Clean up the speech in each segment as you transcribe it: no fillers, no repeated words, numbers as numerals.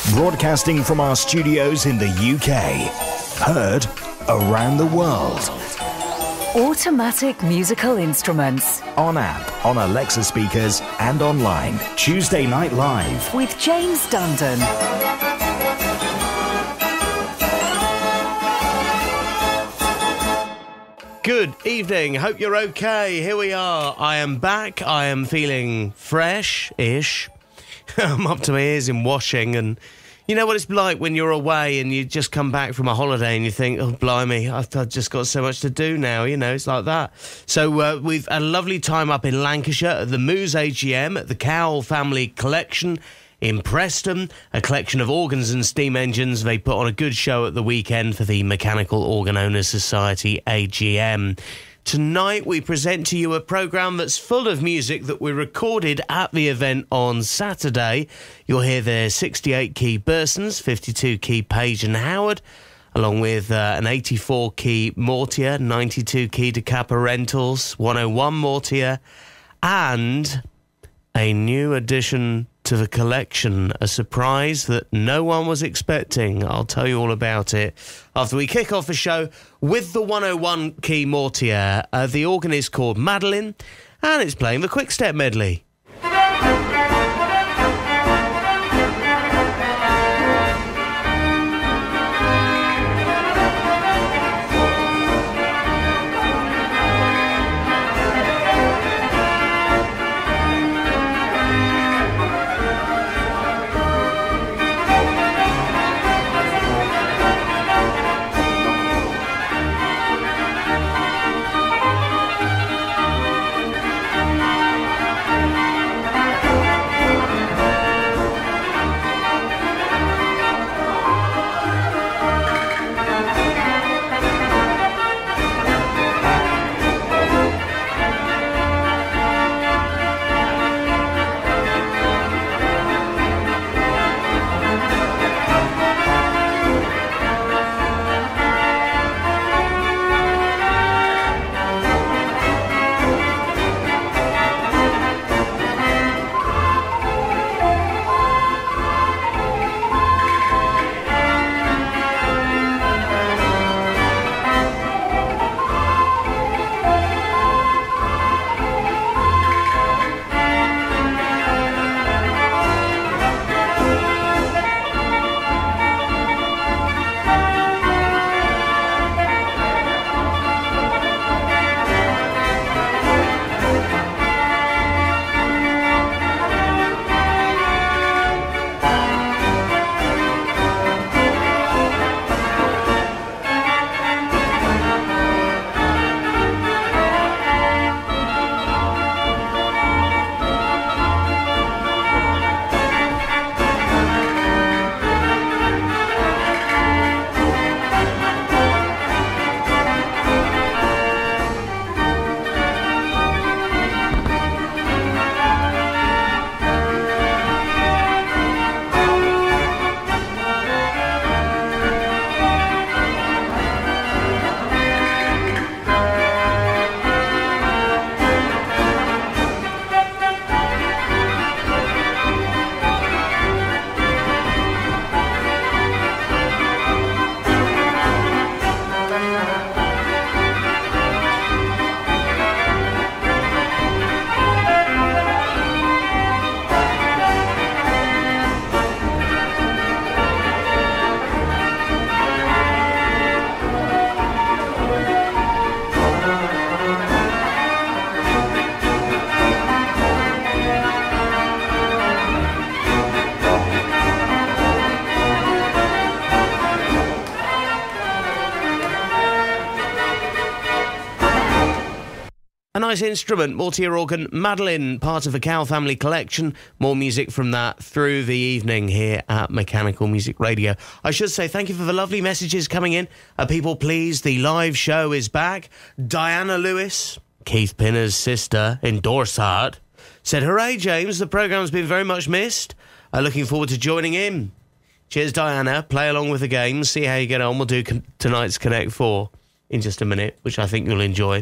Broadcasting from our studios in the UK. Heard around the world. Automatic musical instruments. On app, on Alexa speakers, and online. Tuesday Night Live. With James Dundon. Good evening. Hope you're okay. Here we are. I am back. I am feeling fresh-ish. I'm up to my ears in washing, and you know what it's like when you're away and you just come back from a holiday and you think, oh, blimey, I've just got so much to do now. You know, it's like that. So we've had a lovely time up in Lancashire at the MOOS AGM at the Cowell Family Collection in Preston, a collection of organs and steam engines. They put on a good show at the weekend for the Mechanical Organ Owners Society AGM. Tonight we present to you a programme that's full of music that we recorded at the event on Saturday. You'll hear their 68-key Bursons, 52-key Page and Howard, along with an 84-key Mortier, 92-key Decapa Rentals, 101 Mortier, and a new addition to the collection, a surprise that no one was expecting. I'll tell you all about it after we kick off the show with the 101 key Mortier. The organ is called Madeline, and it's playing the Quick Step medley. Nice instrument, Mortier organ, Madeline, part of the Cowell Family Collection. More music from that through the evening here at Mechanical Music Radio. I should say thank you for the lovely messages coming in. People pleased, the live show is back. Diana Lewis, Keith Pinner's sister in Dorset, said, "Hooray, James, the programme's been very much missed. Looking forward to joining in." Cheers, Diana. Play along with the game, see how you get on. We'll do tonight's Connect 4 in just a minute, which I think you'll enjoy.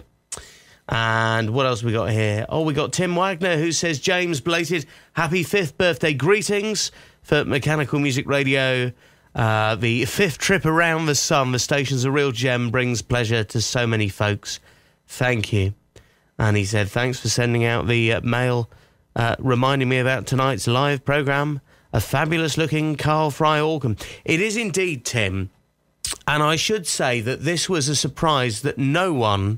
And what else we got here? Oh, we got Tim Wagner, who says, "James, belated happy 5th birthday greetings for Mechanical Music Radio. The 5th trip around the sun. The station's a real gem, brings pleasure to so many folks. Thank you. And he said, thanks for sending out the mail, reminding me about tonight's live programme. A fabulous-looking Carl Frei Organ. It is indeed, Tim. And I should say that this was a surprise that no one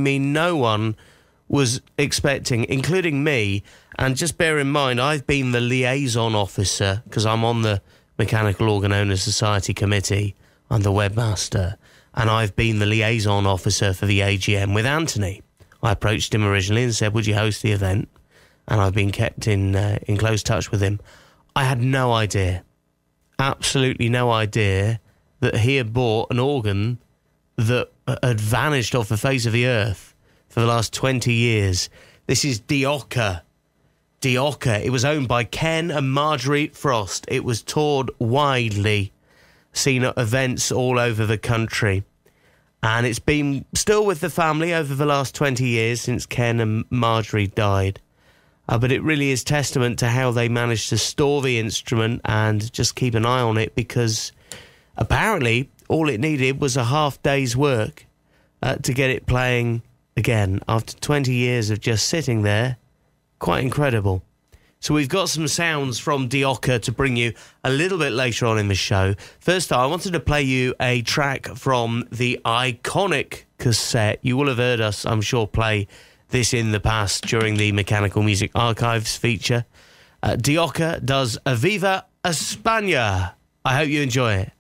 was expecting, including me. And just bear in mind, I've been the liaison officer, because I'm on the Mechanical Organ Owners Society Committee. I'm the webmaster. And I've been the liaison officer for the AGM with Anthony. I approached him originally and said, would you host the event? And I've been kept in close touch with him. I had no idea, absolutely no idea, that he had bought an organ that had vanished off the face of the earth for the last 20 years. This is the Ocher. The Ocher. It was owned by Ken and Marjorie Frost. It was toured widely, seen at events all over the country. And it's been still with the family over the last 20 years since Ken and Marjorie died. But it really is testament to how they managed to store the instrument and just keep an eye on it, because apparently all it needed was a half day's work to get it playing again after 20 years of just sitting there. Quite incredible. So we've got some sounds from the Ocher to bring you a little bit later on in the show. First, I wanted to play you a track from the iconic cassette. You will have heard us, I'm sure, play this in the past during the Mechanical Music Archives feature. The Ocher does Aviva España. I hope you enjoy it.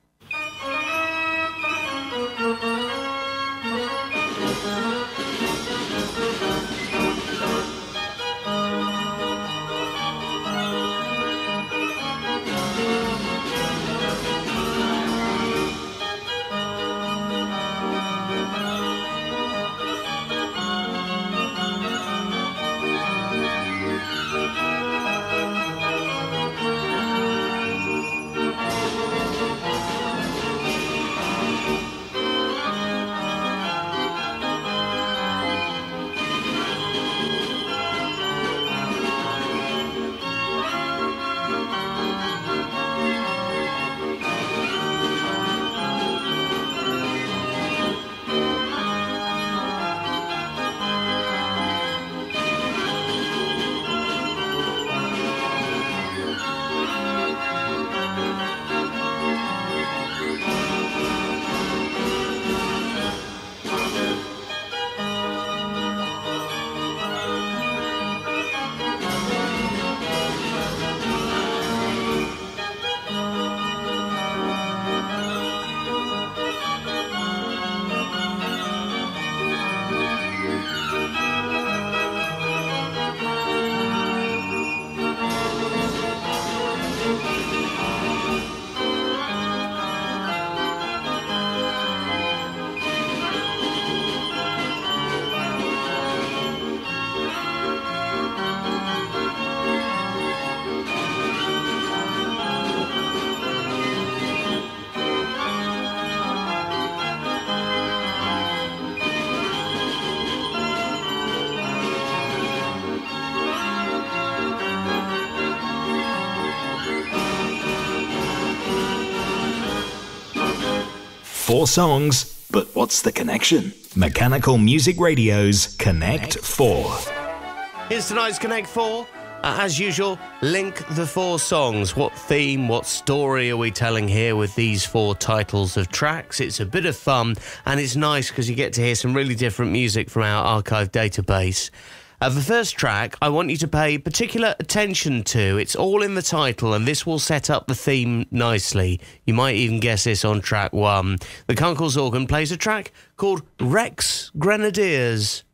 Four songs, but what's the connection? Mechanical Music Radio's Connect 4. Here's tonight's Connect 4. As usual, link the four songs. What theme, what story are we telling here with these four titles of tracks? It's a bit of fun, and it's nice because you get to hear some really different music from our archive database. The first track I want you to pay particular attention to. It's all in the title, and this will set up the theme nicely. You might even guess this on track 1. The Kunkel's organ plays a track called Rex Grenadiers.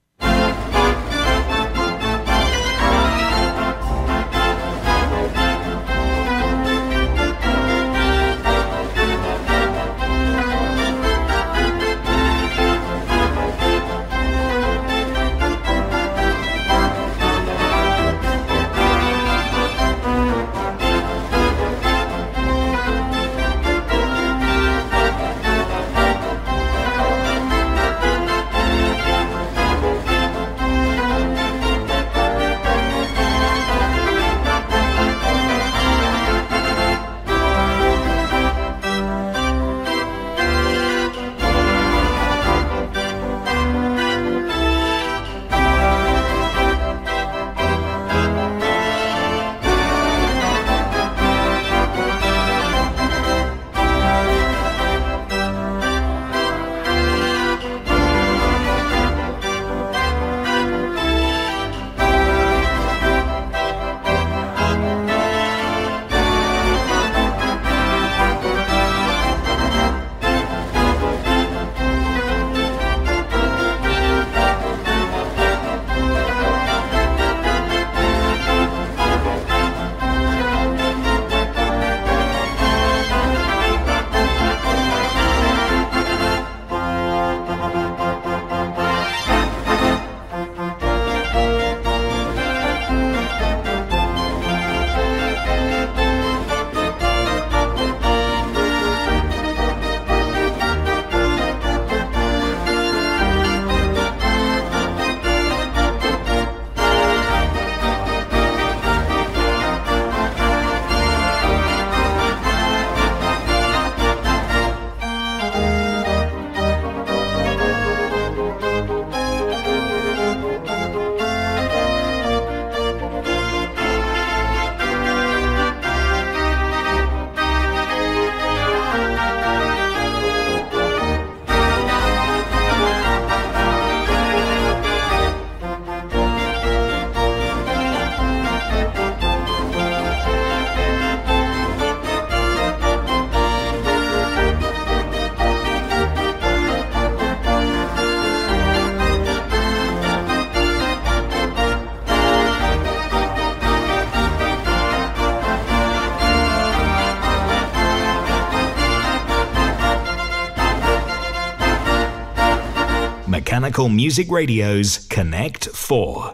Mechanical Music Radio's Connect 4.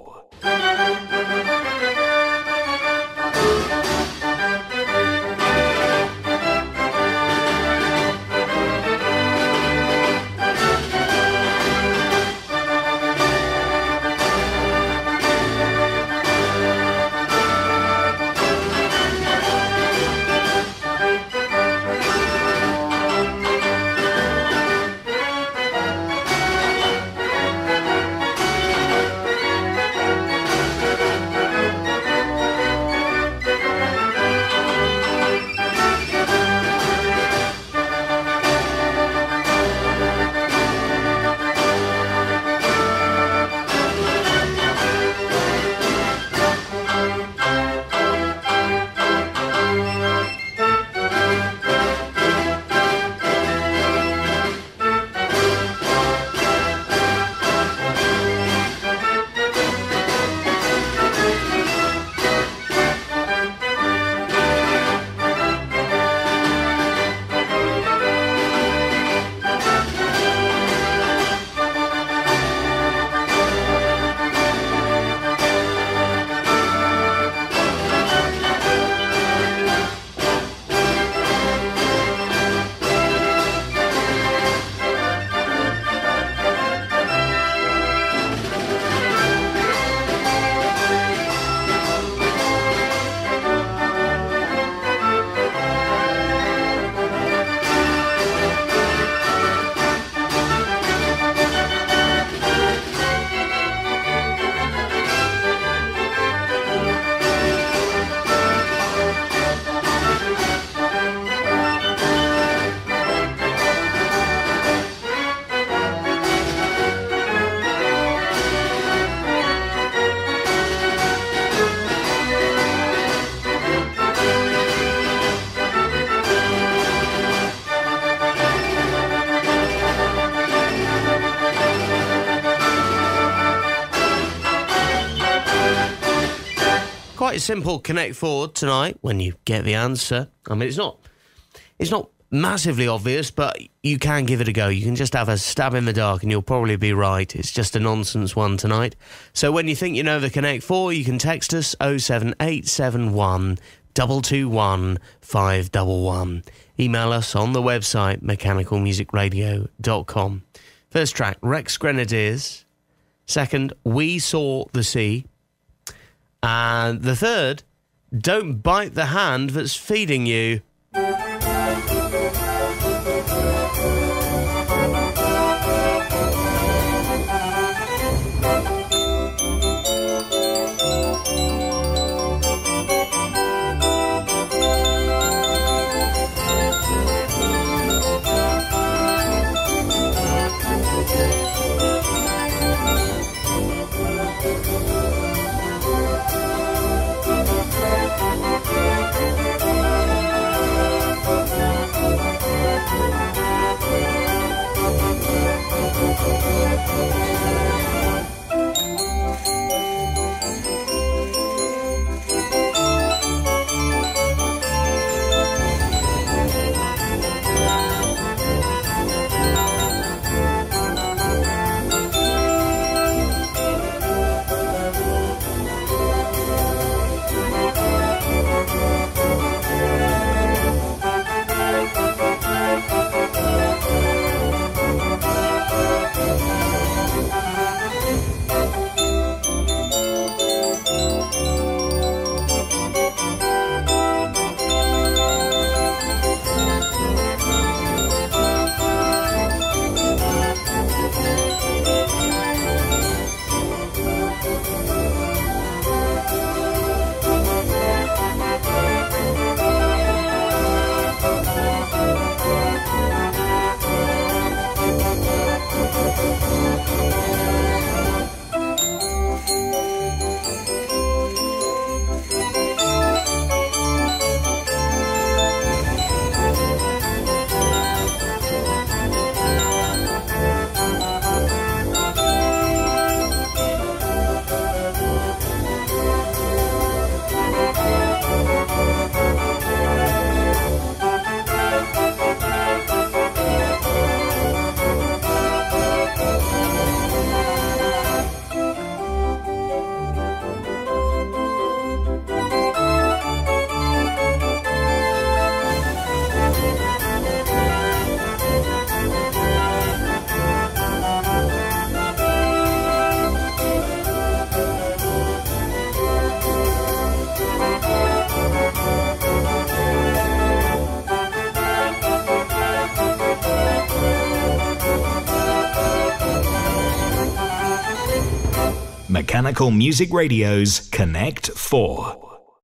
Quite a simple Connect 4 tonight when you get the answer. I mean, it's not massively obvious, but you can give it a go. You can just have a stab in the dark and you'll probably be right. It's just a nonsense one tonight. So when you think you know the Connect 4, you can text us 07871 221 511. Email us on the website mechanicalmusicradio.com. First track, Rex Grenadiers. Second, We Saw the Sea. And the third, Don't Bite the Hand That's Feeding You. Mechanical Music Radio's Connect 4.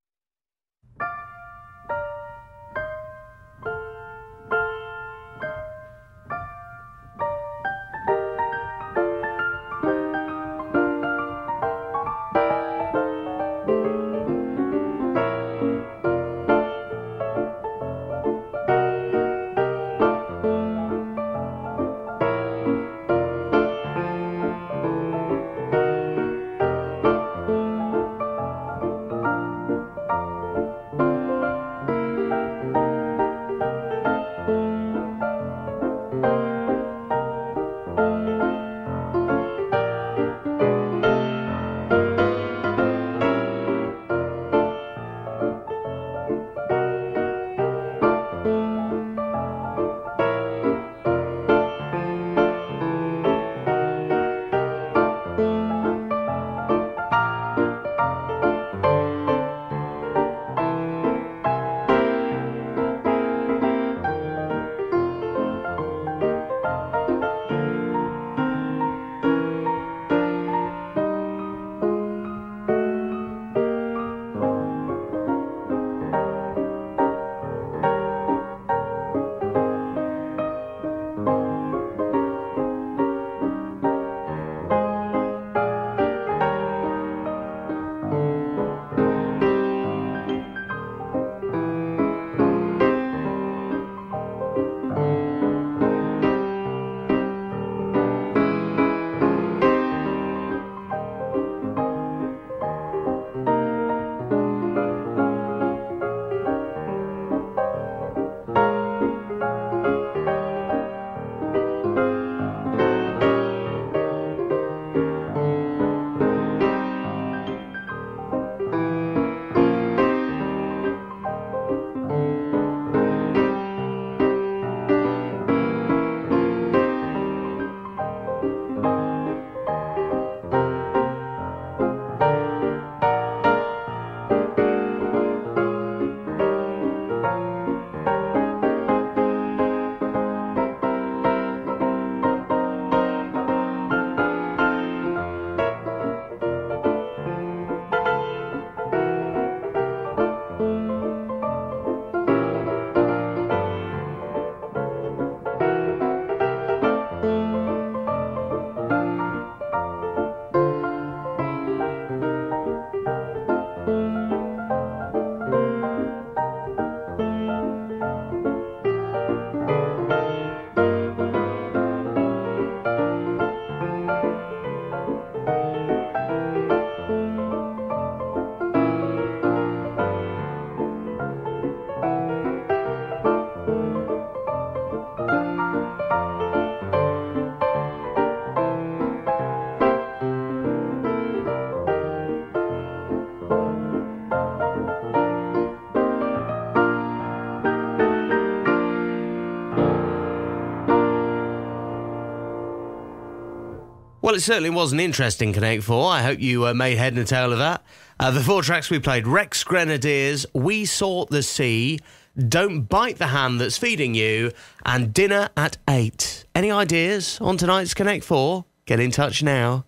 Well, it certainly was an interesting Connect 4. I hope you made head and tail of that. The 4 tracks we played: Rex Grenadiers, We Sought the Sea, Don't Bite the Hand That's Feeding You, and Dinner at 8. Any ideas on tonight's Connect 4? Get in touch now.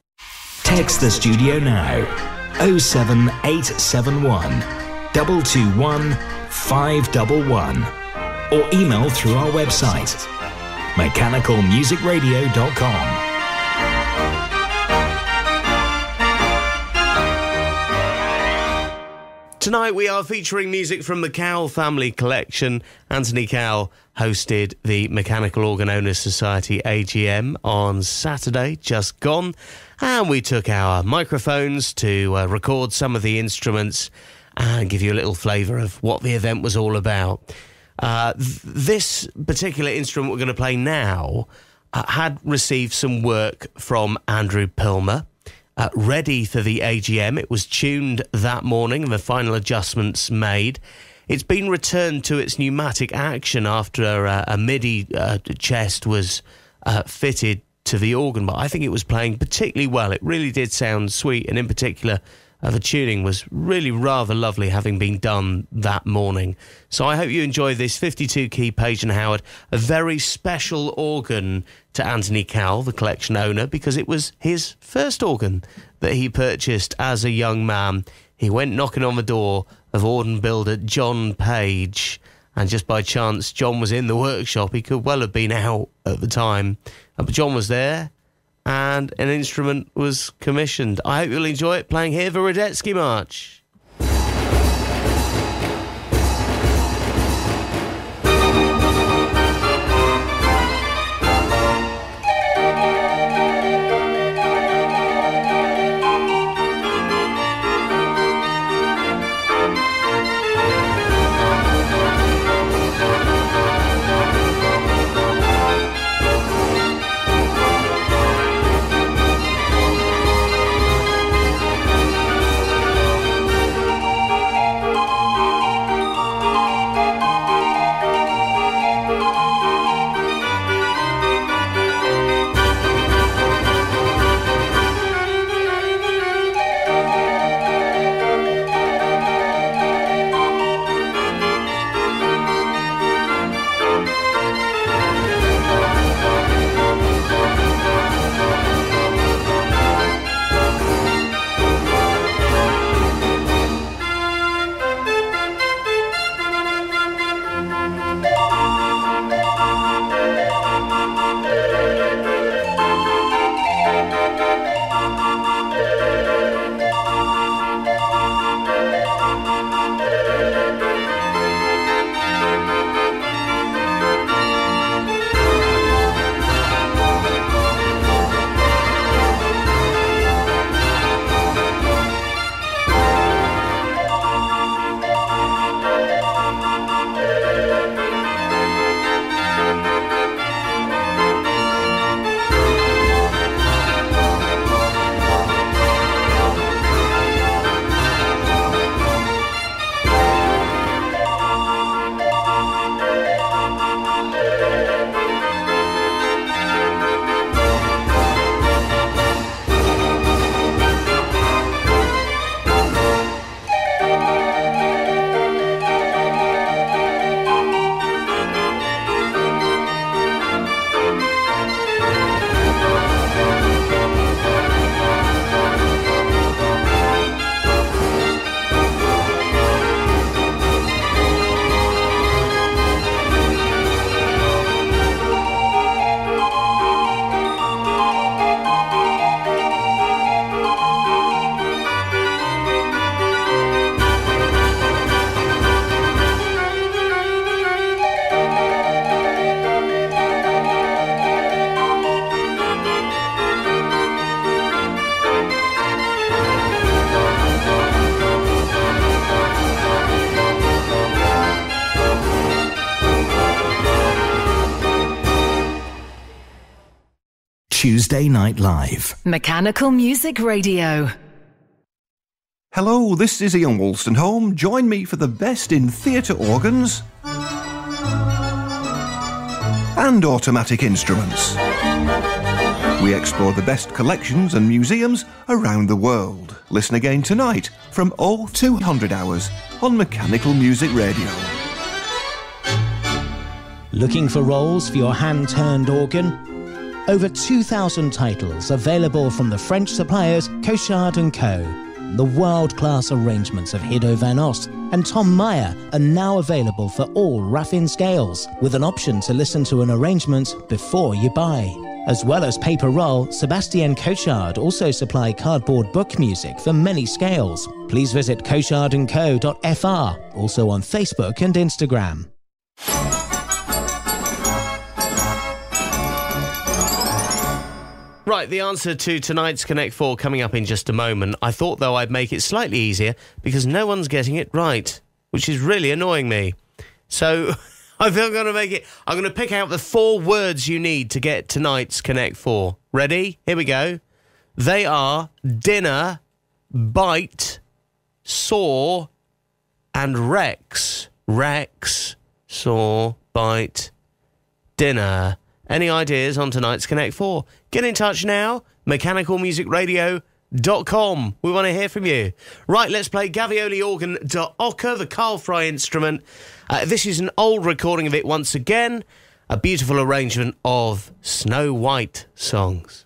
Text the studio now. 07871 221 511. Or email through our website, mechanicalmusicradio.com. Tonight we are featuring music from the Cowell family collection. Anthony Cowell hosted the Mechanical Organ Owners Society AGM on Saturday, just gone, and we took our microphones to record some of the instruments and give you a little flavour of what the event was all about. This particular instrument we're going to play now had received some work from Andrew Pilmer. Ready for the AGM. It was tuned that morning and the final adjustments made. It's been returned to its pneumatic action after a MIDI chest was fitted to the organ, but I think it was playing particularly well. It really did sound sweet, and in particular The tuning was really rather lovely, having been done that morning. So I hope you enjoy this 52-key Page and Howard, a very special organ to Anthony Cowell, the collection owner, because it was his first organ that he purchased as a young man. He went knocking on the door of organ builder John Page, and just by chance John was in the workshop. He could well have been out at the time, but John was there, and an instrument was commissioned. I hope you'll enjoy it, playing here the Radetzky March. Tuesday Night Live. Mechanical Music Radio. Hello, this is Ian Wolstenholme. Join me for the best in theatre organs and automatic instruments. We explore the best collections and museums around the world. Listen again tonight from 0200 hours on Mechanical Music Radio. Looking for rolls for your hand-turned organ? Over 2,000 titles available from the French suppliers Cochard & Co. The world-class arrangements of Hiddo van Ost and Tom Meyer are now available for all Raffin scales, with an option to listen to an arrangement before you buy. As well as paper roll, Sebastian Cochard also supply cardboard book music for many scales. Please visit cochardandco.fr, also on Facebook and Instagram. Right, the answer to tonight's Connect 4 coming up in just a moment. I thought, though, I'd make it slightly easier because no one's getting it right, which is really annoying me. So I think I'm going to make it... I'm going to pick out the 4 words you need to get tonight's Connect 4. Ready? Here we go. They are dinner, bite, saw, and Rex. Rex, saw, bite, dinner. Any ideas on tonight's Connect 4? Get in touch now, Mechanical Music Radio gmail.com. We want to hear from you. Right, let's play Gavioli Organ de Ocher, the Carl Frei instrument. This is an old recording of it once again. A beautiful arrangement of Snow White songs.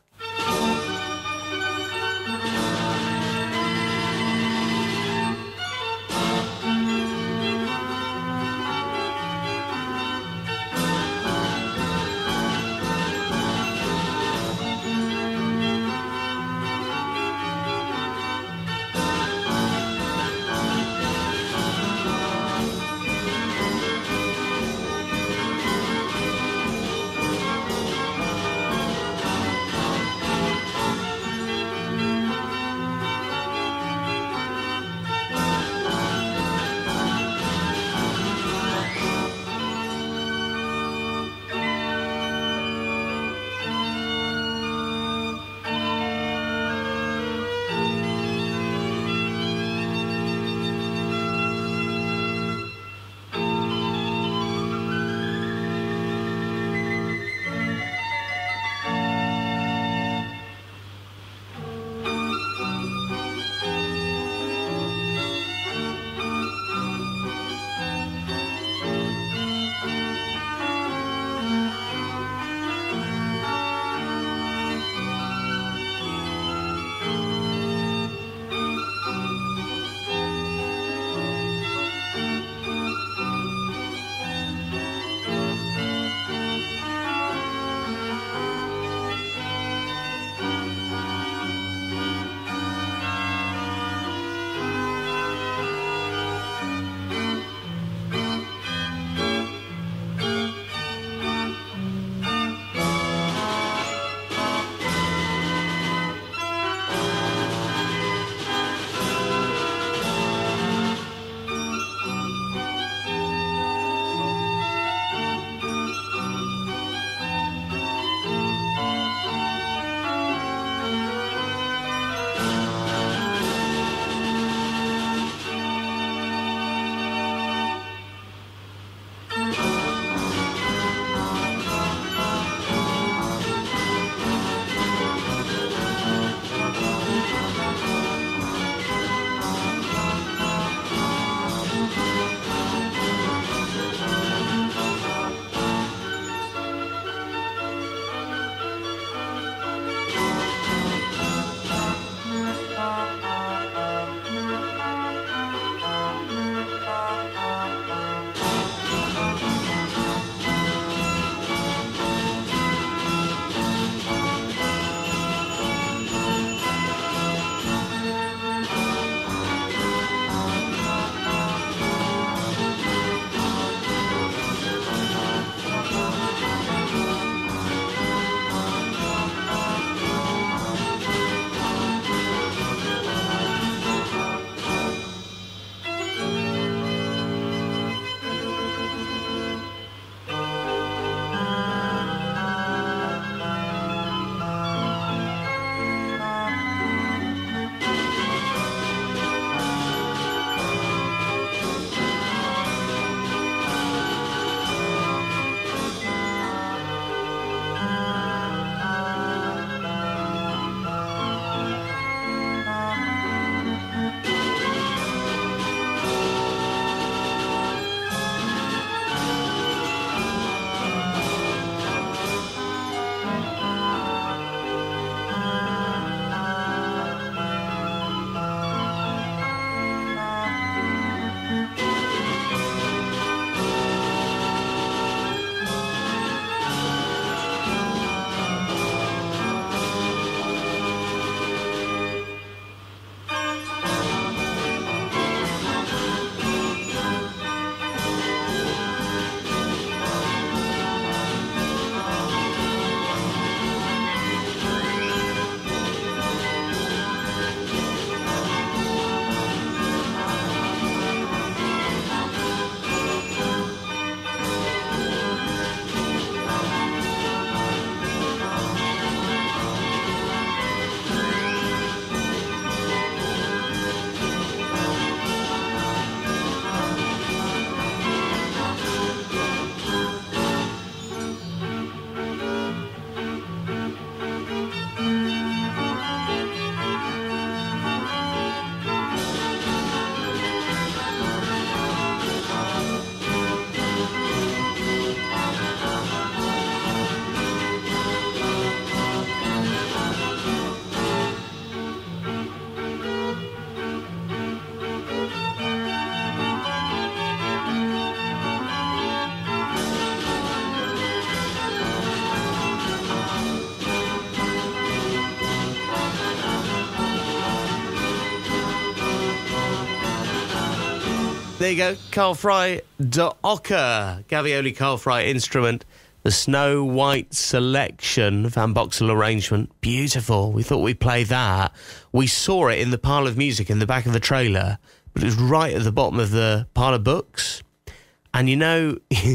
There you go, Carl Frei Organ, Gavioli Carl Frei instrument, the Snow White selection, Van Boxel arrangement, beautiful. We thought we'd play that. We saw it in the pile of music in the back of the trailer, but it was right at the bottom of the pile of books. And you know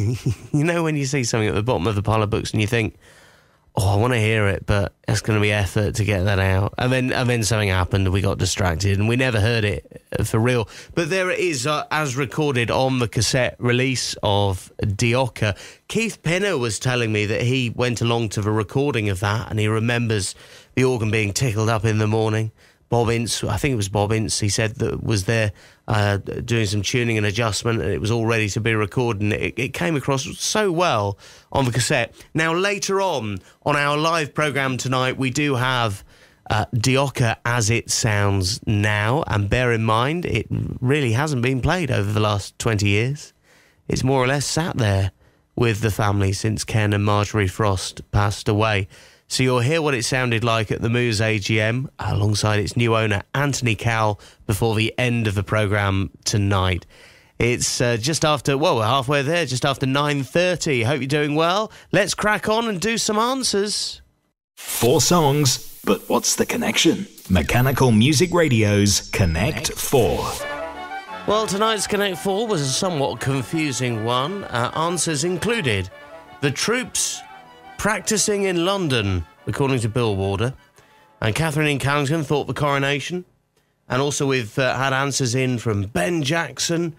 when you see something at the bottom of the pile of books and you think, oh, I want to hear it, but it's going to be effort to get that out. And then something happened and we got distracted and we never heard it for real. But there it is, as recorded on the cassette release of Ocher. Keith Pinner was telling me that he went along to the recording of that and he remembers the organ being tickled up in the morning. Bob Ince, I think it was Bob Ince, he said that was there doing some tuning and adjustment, and it was all ready to be recorded, and it came across so well on the cassette. Now, later on our live programme tonight, we do have Ocher as it sounds now, and bear in mind, it really hasn't been played over the last 20 years. It's more or less sat there with the family since Ken and Marjorie Frost passed away. So you'll hear what it sounded like at the MOOS AGM alongside its new owner, Anthony Cowell, before the end of the programme tonight. It's just after, well, we're halfway there, just after 9:30. Hope you're doing well. Let's crack on and do some answers. 4 songs, but what's the connection? Mechanical Music Radio's Connect 4. Well, tonight's Connect 4 was a somewhat confusing one. Answers included the Troops practising in London, according to Bill Warder. And Catherine in Callington thought the coronation. And also we've had answers in from Ben Jackson,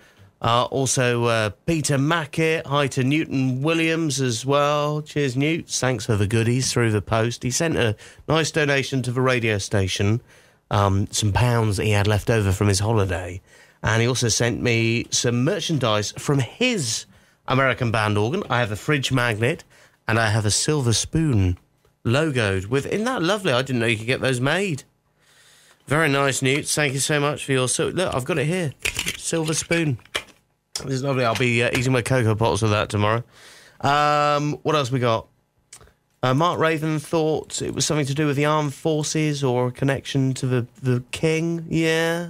also Peter Mackett, hi to Newton Williams as well. Cheers, Newt. Thanks for the goodies through the post. He sent a nice donation to the radio station, some pounds that he had left over from his holiday. And he also sent me some merchandise from his American band organ. I have a fridge magnet, and I have a silver spoon logoed with... Isn't that lovely? I didn't know you could get those made. Very nice, Newt. Thank you so much for your... Look, I've got it here. Silver spoon. This is lovely. I'll be eating my cocoa pots with that tomorrow. What else we got? Mark Raven thought it was something to do with the armed forces or a connection to the king. Yeah.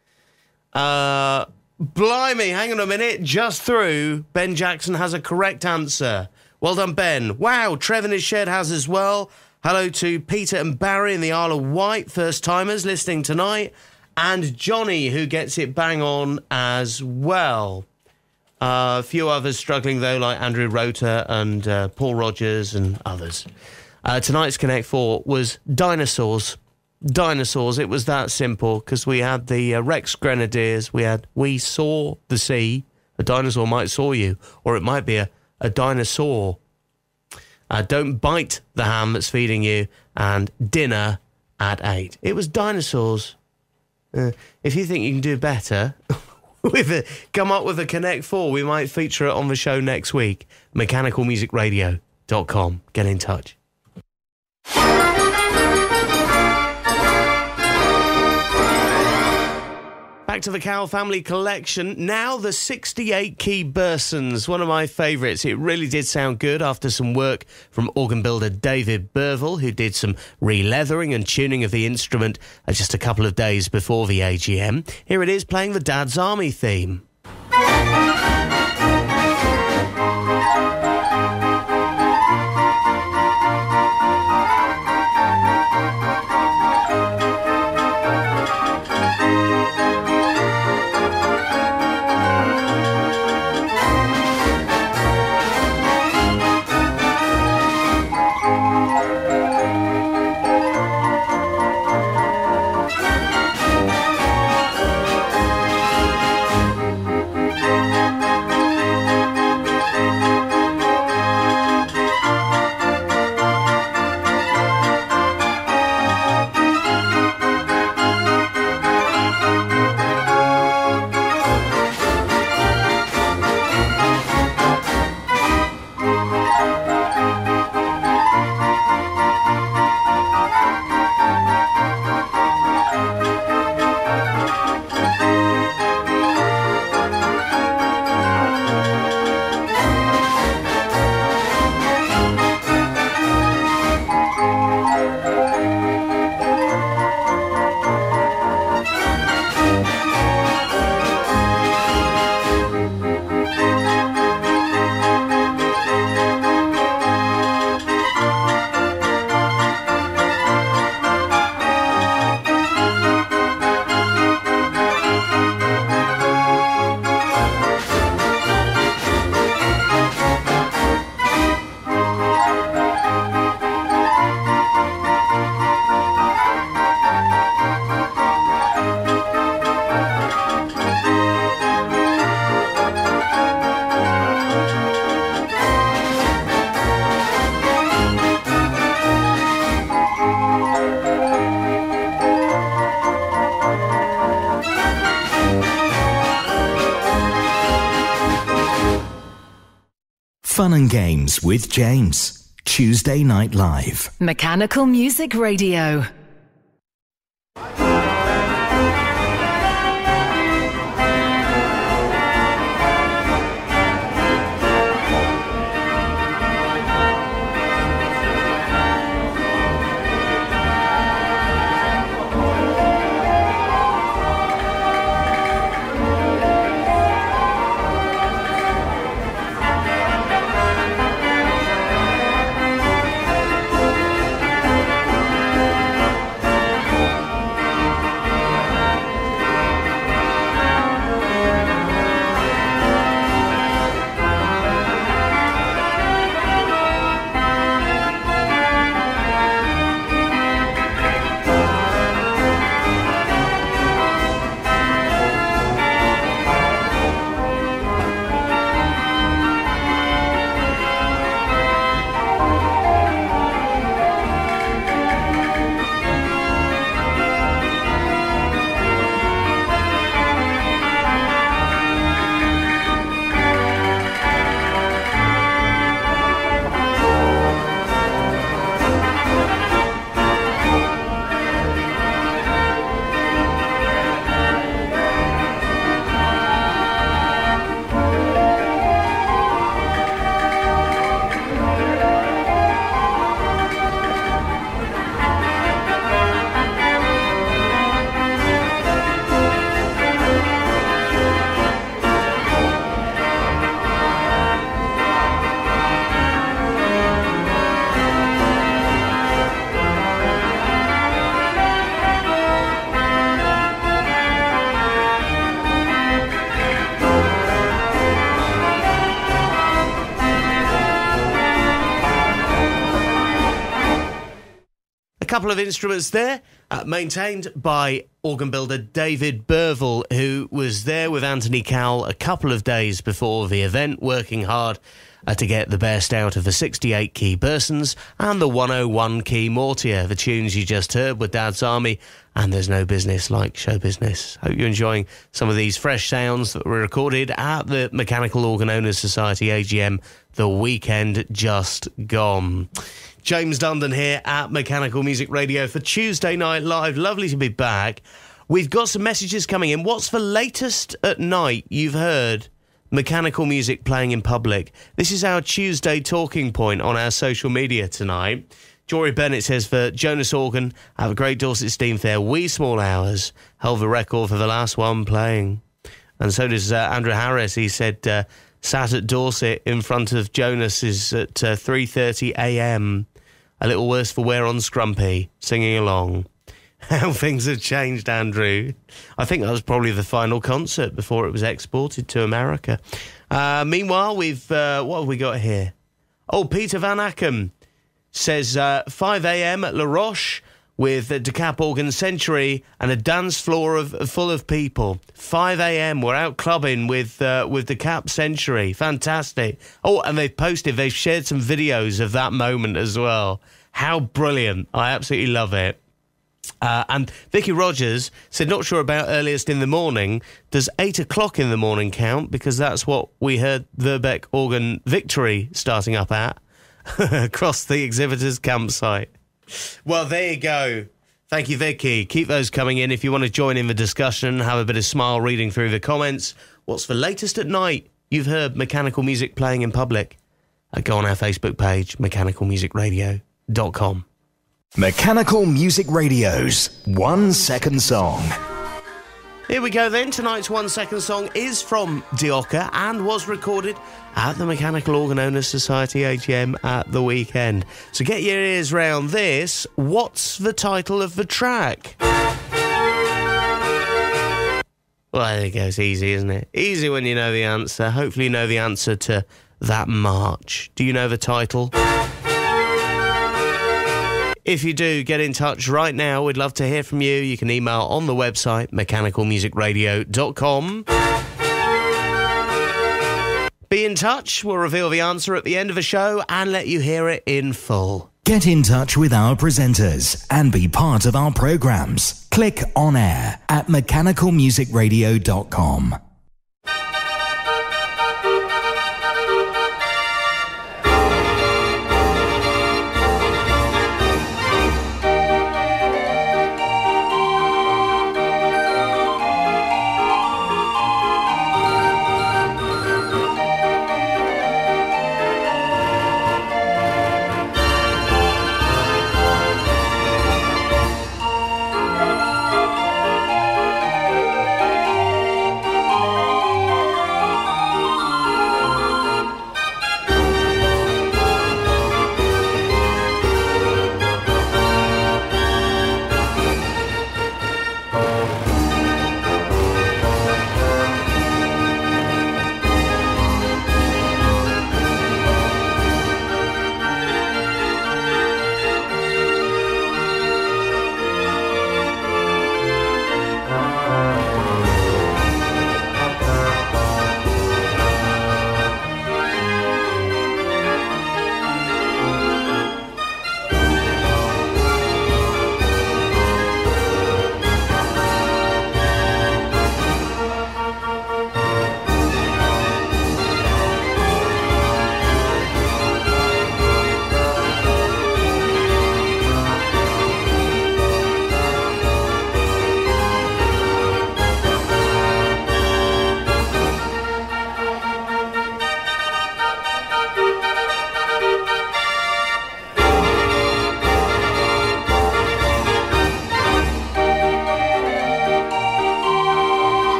Blimey, hang on a minute. Just through, Ben Jackson has a correct answer. Well done, Ben. Wow, Trev in his shed has as well. Hello to Peter and Barry in the Isle of Wight, first-timers listening tonight. And Johnny, who gets it bang on as well. A few others struggling, though, like Andrew Rota and Paul Rogers and others. Tonight's Connect 4 was dinosaurs. Dinosaurs, it was that simple, because we had the Rex Grenadiers, We Saw the Sea. A dinosaur might saw you, or it might be a dinosaur. Don't bite the ham that's feeding you, and dinner at 8. It was dinosaurs. If you think you can do better, come up with a Connect 4. We might feature it on the show next week. mechanicalmusicradio.com. Get in touch. Back to the Cowell family collection. Now the 68-key Bursons, one of my favourites. It really did sound good after some work from organ builder David Burville, who did some re-leathering and tuning of the instrument just a couple of days before the AGM. Here it is playing the Dad's Army theme. Fun and games with James. Tuesday Night Live. Mechanical Music Radio. Couple of instruments there, maintained by organ builder David Burville, who was there with Anthony Cowell a couple of days before the event, working hard to get the best out of the 68-key Bursons and the 101-key Mortier. The tunes you just heard were Dad's Army and There's No Business Like Show Business. Hope you're enjoying some of these fresh sounds that were recorded at the Mechanical Organ Owners Society AGM the weekend just gone. James Dundon here at Mechanical Music Radio for Tuesday Night Live. Lovely to be back. We've got some messages coming in. What's the latest at night you've heard mechanical music playing in public? This is our Tuesday talking point on our social media tonight. Jory Bennett says, for Jonas Organ, have a great Dorset Steam Fair. Wee Small Hours held the record for the last one playing. And so does Andrew Harris. He said, sat at Dorset in front of Jonas is at 3:30 a.m. A little worse for wear on Scrumpy, singing along. How things have changed, Andrew. I think that was probably the final concert before it was exported to America. Meanwhile, we've what have we got here? Oh, Peter Van Acken says 5 a.m. at La Roche with a decap organ century and a dance floor full of people. 5 a.m. We're out clubbing with decap century. Fantastic. Oh, and they've shared some videos of that moment as well. How brilliant. I absolutely love it. And Vicky Rogers said, not sure about earliest in the morning. Does 8 o'clock in the morning count? Because that's what we heard Verbeck Organ Victory starting up at across the exhibitors' campsite. Well, there you go. Thank you, Vicky. Keep those coming in if you want to join in the discussion, have a bit of smile reading through the comments. What's the latest at night you've heard mechanical music playing in public? Go on our Facebook page, mechanicalmusicradio.com. Mechanical Music Radio's 1 Second Song. Here we go then. Tonight's 1 second song is from Ocher and was recorded at the Mechanical Organ Owners Society AGM at the weekend. So get your ears round this. What's the title of the track? Well, there you go. It's easy, isn't it? Easy when you know the answer. Hopefully you know the answer to that march. Do you know the title? If you do, get in touch right now. We'd love to hear from you. You can email on the website, mechanicalmusicradio.com. Be in touch. We'll reveal the answer at the end of the show and let you hear it in full. Get in touch with our presenters and be part of our programs. Click on air at mechanicalmusicradio.com.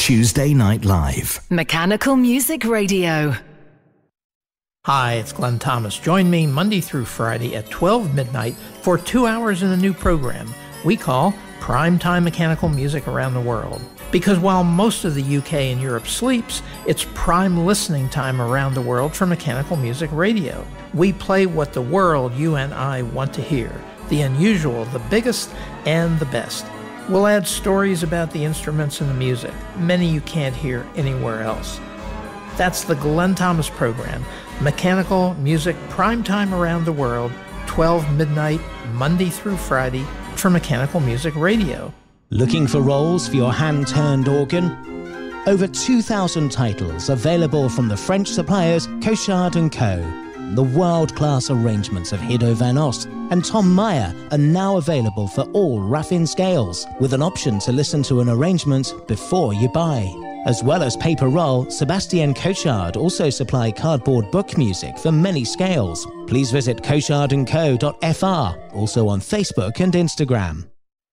Tuesday Night Live. Mechanical Music Radio. Hi, it's Glenn Thomas. Join me Monday through Friday at 12 midnight for 2 hours in a new program we call Primetime Mechanical Music Around the World. Because while most of the UK and Europe sleeps, it's prime listening time around the world for mechanical music radio. We play what the world, you and I, want to hear. The unusual, the biggest, and the best. We'll add stories about the instruments and the music, many you can't hear anywhere else. That's the Glenn Thomas program, Mechanical Music Primetime Around the World, 12 midnight, Monday through Friday, for Mechanical Music Radio. Looking for rolls for your hand-turned organ? Over 2,000 titles available from the French suppliers Cochard & Co. The world-class arrangements of Hiddo van Ost and Tom Meyer are now available for all Raffin scales, with an option to listen to an arrangement before you buy. As well as paper roll, Sebastian Cochard also supply cardboard book music for many scales. Please visit cochardandco.fr, also on Facebook and Instagram.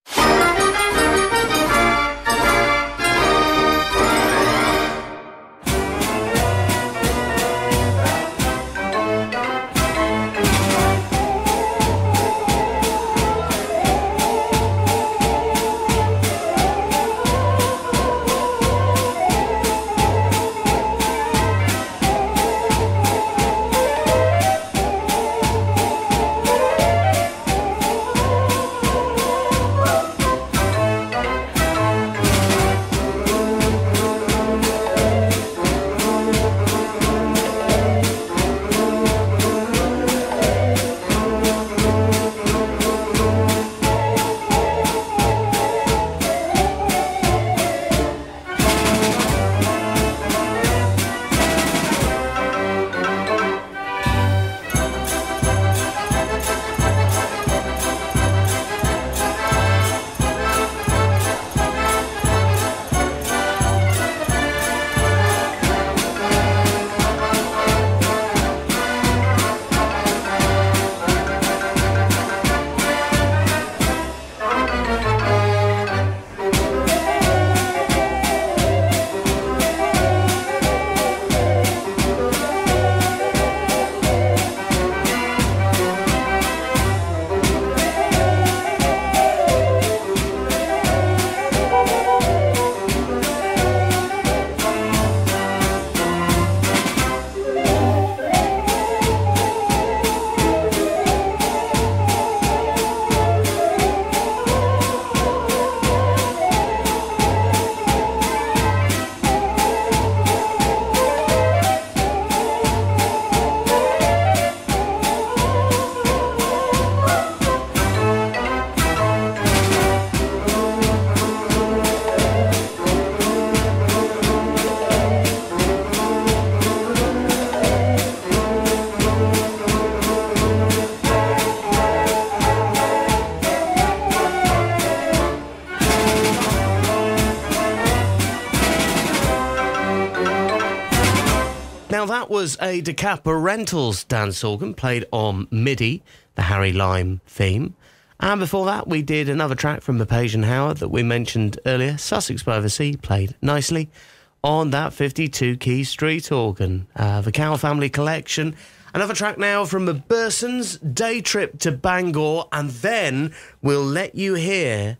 Now that was a Decappa Rentals dance organ played on MIDI, the Harry Lime theme. And before that we did another track from Mapasion Howard that we mentioned earlier, Sussex by the Sea, played nicely on that 52-key street organ. The Cowell Family Collection. Another track now from the Bursons, Day Trip to Bangor, and then we'll let you hear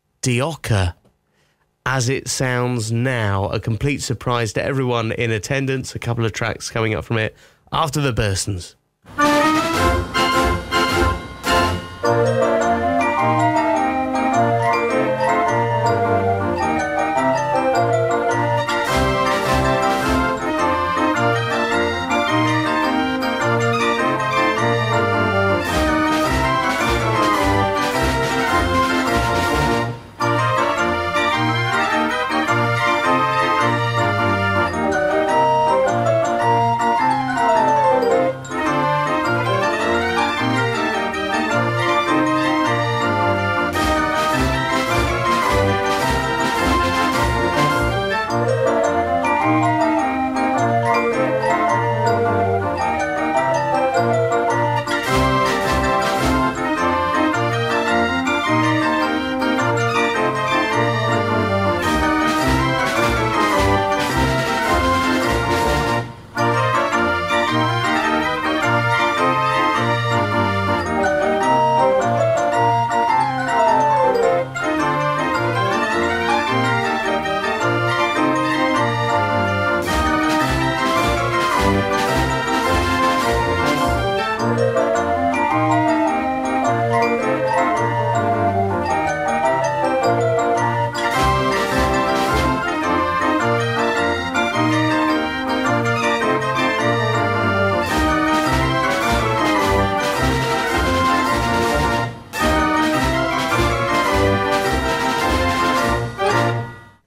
Ocher as it sounds now. A complete surprise to everyone in attendance. A couple of tracks coming up from it after the Bursons.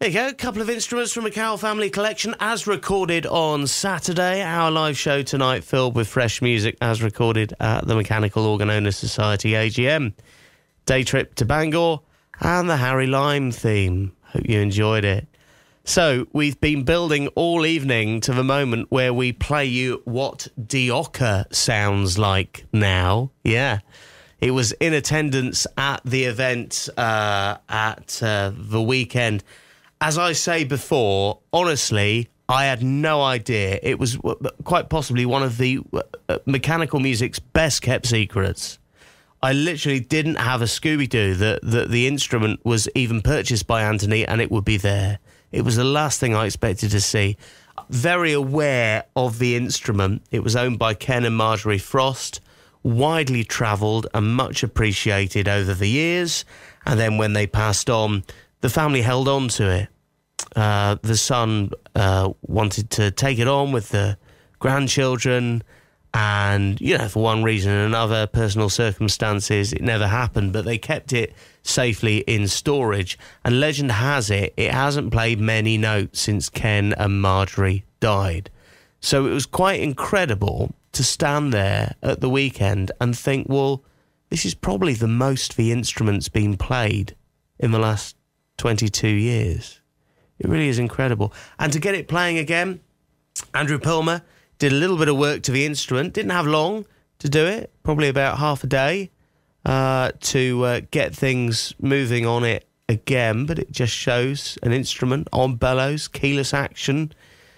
you go. A couple of instruments from a Cowell family collection as recorded on Saturday. Our live show tonight filled with fresh music as recorded at the Mechanical Organ Owners Society AGM. Day trip to Bangor and the Harry Lime theme. Hope you enjoyed it. So, we've been building all evening to the moment where we play you what Ocher sounds like now. Yeah. It was in attendance at the event at the weekend. As I say before, honestly, I had no idea. It was quite possibly one of the mechanical music's best kept secrets. I literally didn't have a Scooby-Doo that the instrument was even purchased by Anthony and it would be there. It was the last thing I expected to see. Very aware of the instrument. It was owned by Ken and Marjorie Frost, widely travelled and much appreciated over the years. And then when they passed on, the family held on to it. The son wanted to take it on with the grandchildren. And, you know, for one reason or another, personal circumstances, it never happened, but they kept it safely in storage. And legend has it, it hasn't played many notes since Ken and Marjorie died. So it was quite incredible to stand there at the weekend and think, well, this is probably the most the instrument's been played in the last 22 years. It really is incredible. And to get it playing again, Andrew Pilmer did a little bit of work to the instrument. Didn't have long to do it, probably about half a day to get things moving on it again. But it just shows an instrument on bellows, keyless action.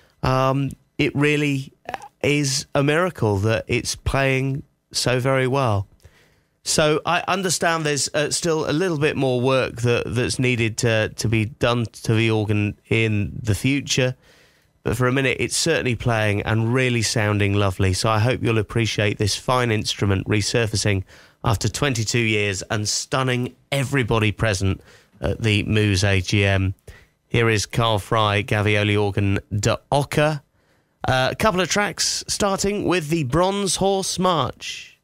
It really is a miracle that it's playing so very well. So I understand there's still a little bit more work that's needed to be done to the organ in the future. But for a minute, it's certainly playing and really sounding lovely. So I hope you'll appreciate this fine instrument resurfacing after 22 years and stunning everybody present at the MOOS AGM. Here is Carl Frei Organ Ocher. A couple of tracks, starting with the Bronze Horse March.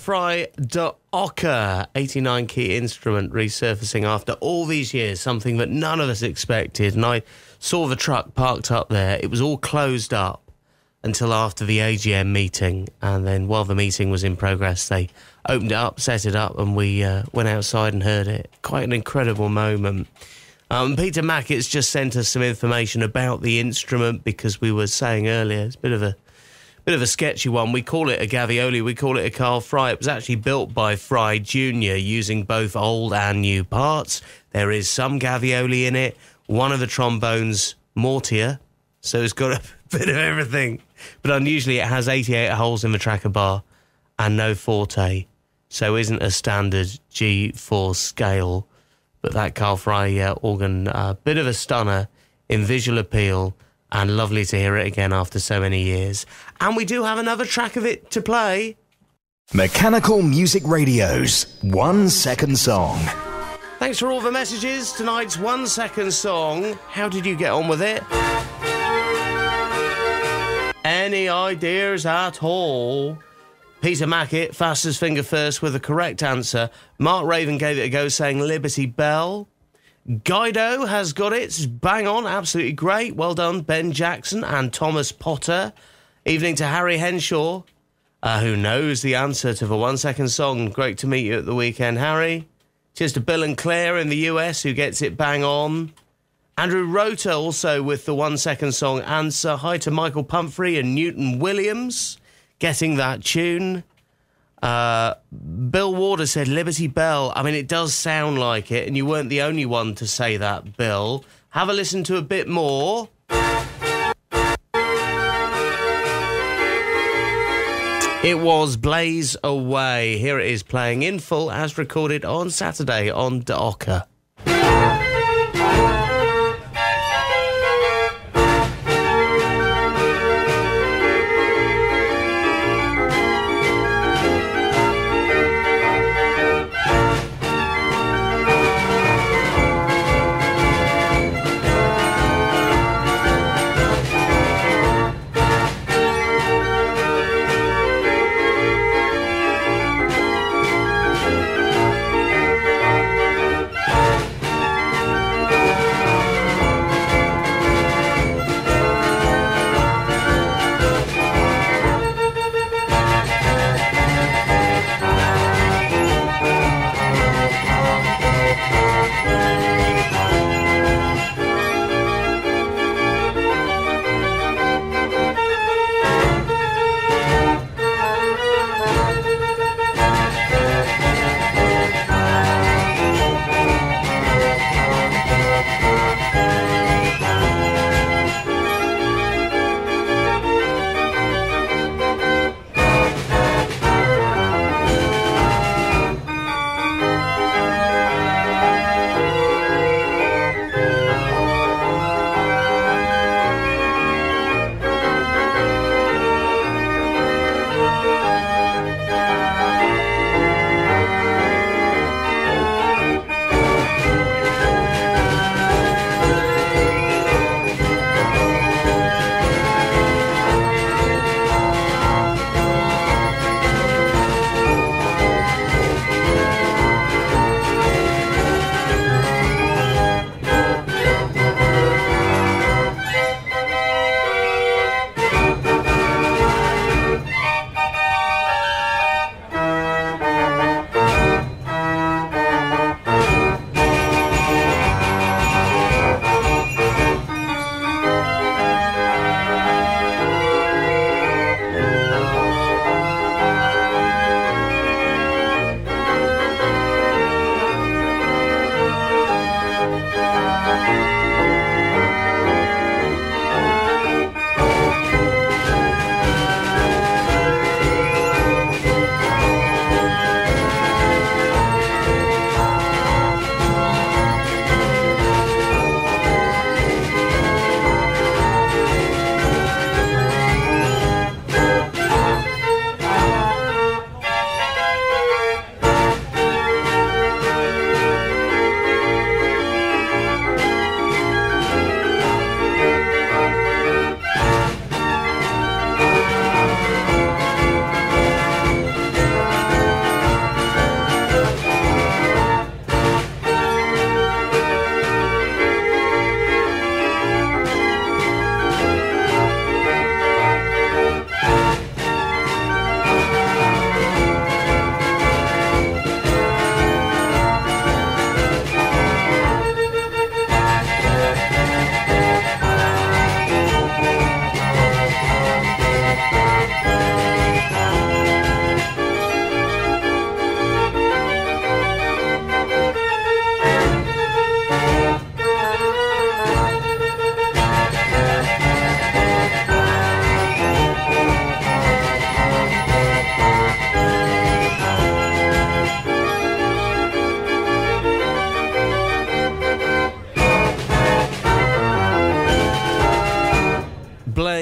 Frei Organ, 89 key instrument resurfacing after all these years, something that none of us expected. And I saw the truck parked up there. It was all closed up until after the AGM meeting. And then while the meeting was in progress, they opened it up, set it up, and we went outside and heard it. Quite an incredible moment. Peter Mackett's just sent us some information about the instrument because we were saying earlier it's a bit of a sketchy one. We call it a Gavioli, we call it a Carl Frei. It was actually built by Frei Jr. using both old and new parts. There is some Gavioli in it. One of the trombones, Mortier, so it's got a bit of everything. But unusually it has 88 holes in the tracker bar and no forte, so isn't a standard G4 scale. But that Carl Frei organ, a bit of a stunner in visual appeal, and lovely to hear it again after so many years. And we do have another track of it to play. Mechanical Music Radio's 1 Second Song. Thanks for all the messages. Tonight's 1 second song. How did you get on with it? Any ideas at all? Peter Mackett, fastest finger first with the correct answer. Mark Raven gave it a go saying Liberty Bell. Guido has got it. Bang on, absolutely great. Well done, Ben Jackson and Thomas Potter. Evening to Harry Henshaw, who knows the answer to the 1 second song. Great to meet you at the weekend, Harry. Cheers to Bill and Claire in the US, who gets it bang on. Andrew Rota also with the 1 second song answer. Hi to Michael Pumphrey and Newton Williams getting that tune. Bill Warder said Liberty Bell. I mean, it does sound like it, and you weren't the only one to say that, Bill. Have a listen to a bit more. It was Blaze Away. Here it is playing in full as recorded on Saturday on Ocher.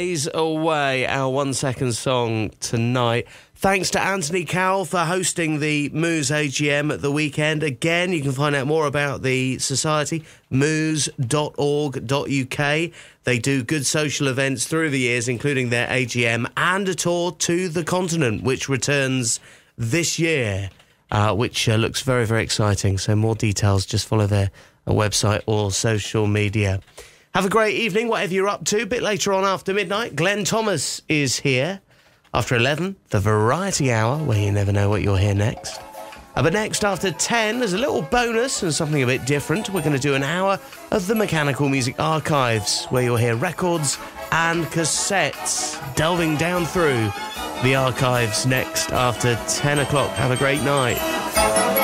Days Away, our 1 second song tonight. Thanks to Anthony Cowell for hosting the MOOS AGM at the weekend. Again, you can find out more about the society, moos.org.uk. They do good social events through the years, including their AGM and a tour to the continent, which returns this year, which looks very, very exciting. So more details, just follow their website or social media. Have a great evening, whatever you're up to. A bit later on after midnight, Glenn Thomas is here. After 11, the Variety Hour, where you never know what you'll hear next. But next, after 10, there's a little bonus and something a bit different. We're going to do an hour of the Mechanical Music Archives, where you'll hear records and cassettes, delving down through the archives next after 10 o'clock. Have a great night.